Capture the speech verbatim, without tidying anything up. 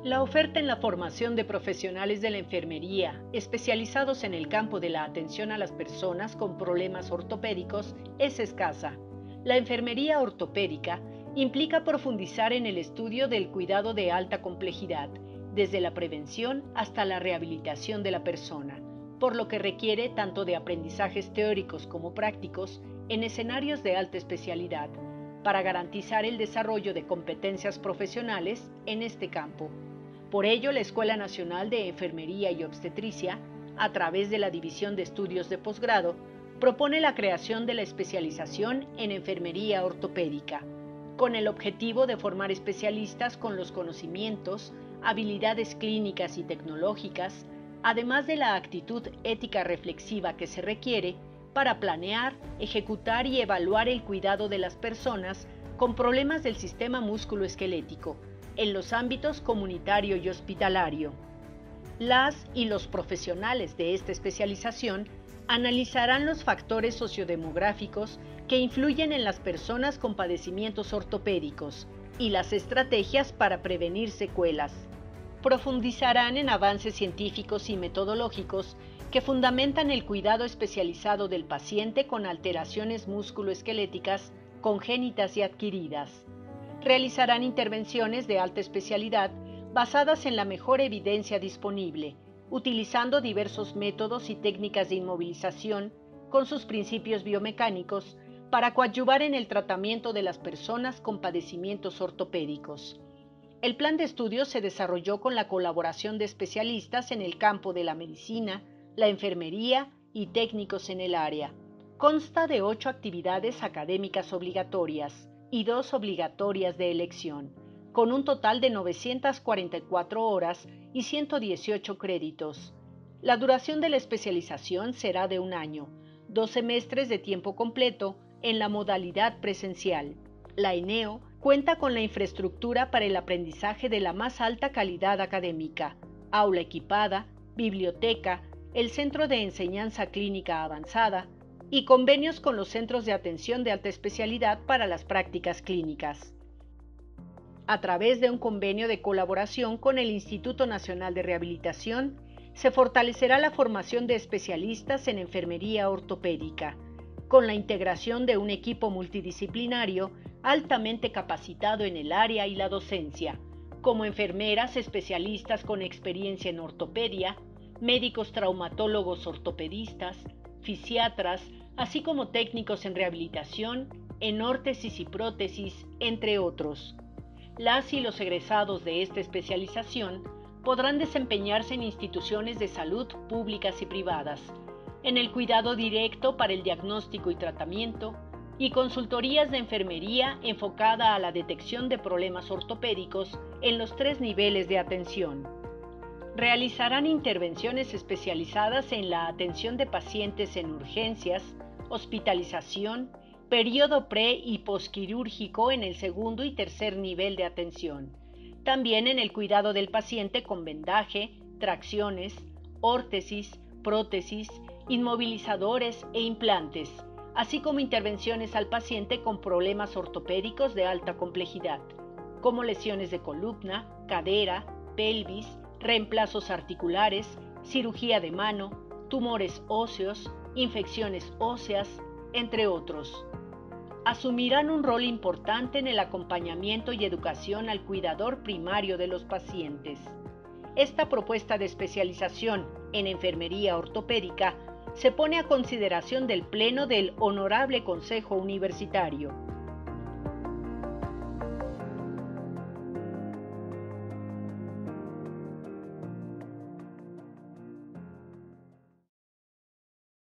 La oferta en la formación de profesionales de la enfermería especializados en el campo de la atención a las personas con problemas ortopédicos es escasa. La enfermería ortopédica implica profundizar en el estudio del cuidado de alta complejidad, desde la prevención hasta la rehabilitación de la persona, por lo que requiere tanto de aprendizajes teóricos como prácticos en escenarios de alta especialidad, para garantizar el desarrollo de competencias profesionales en este campo. Por ello, la Escuela Nacional de Enfermería y Obstetricia, a través de la División de Estudios de Posgrado, propone la creación de la especialización en enfermería ortopédica, con el objetivo de formar especialistas con los conocimientos, habilidades clínicas y tecnológicas, además de la actitud ética reflexiva que se requiere para planear, ejecutar y evaluar el cuidado de las personas con problemas del sistema músculo-esquelético, en los ámbitos comunitario y hospitalario. Las y los profesionales de esta especialización analizarán los factores sociodemográficos que influyen en las personas con padecimientos ortopédicos y las estrategias para prevenir secuelas. Profundizarán en avances científicos y metodológicos que fundamentan el cuidado especializado del paciente con alteraciones músculo-esqueléticas congénitas y adquiridas. Realizarán intervenciones de alta especialidad basadas en la mejor evidencia disponible, utilizando diversos métodos y técnicas de inmovilización con sus principios biomecánicos para coadyuvar en el tratamiento de las personas con padecimientos ortopédicos. El plan de estudio se desarrolló con la colaboración de especialistas en el campo de la medicina, la enfermería y técnicos en el área. Consta de ocho actividades académicas obligatorias y dos obligatorias de elección, con un total de novecientas cuarenta y cuatro horas y ciento dieciocho créditos. La duración de la especialización será de un año, dos semestres de tiempo completo en la modalidad presencial. La ENEO cuenta con la infraestructura para el aprendizaje de la más alta calidad académica, aula equipada, biblioteca, el Centro de Enseñanza Clínica Avanzada, y convenios con los centros de atención de alta especialidad para las prácticas clínicas. A través de un convenio de colaboración con el Instituto Nacional de Rehabilitación, se fortalecerá la formación de especialistas en enfermería ortopédica, con la integración de un equipo multidisciplinario altamente capacitado en el área y la docencia, como enfermeras especialistas con experiencia en ortopedia, médicos traumatólogos ortopedistas, fisiatras, así como técnicos en rehabilitación, en órtesis y prótesis, entre otros. Las y los egresados de esta especialización podrán desempeñarse en instituciones de salud públicas y privadas, en el cuidado directo para el diagnóstico y tratamiento, y consultorías de enfermería enfocada a la detección de problemas ortopédicos en los tres niveles de atención. Realizarán intervenciones especializadas en la atención de pacientes en urgencias, hospitalización, periodo pre- y posquirúrgico en el segundo y tercer nivel de atención. También en el cuidado del paciente con vendaje, tracciones, órtesis, prótesis, inmovilizadores e implantes, así como intervenciones al paciente con problemas ortopédicos de alta complejidad, como lesiones de columna, cadera, pelvis, reemplazos articulares, cirugía de mano, tumores óseos, infecciones óseas, entre otros. Asumirán un rol importante en el acompañamiento y educación al cuidador primario de los pacientes. Esta propuesta de especialización en enfermería ortopédica se pone a consideración del Pleno del Honorable Consejo Universitario,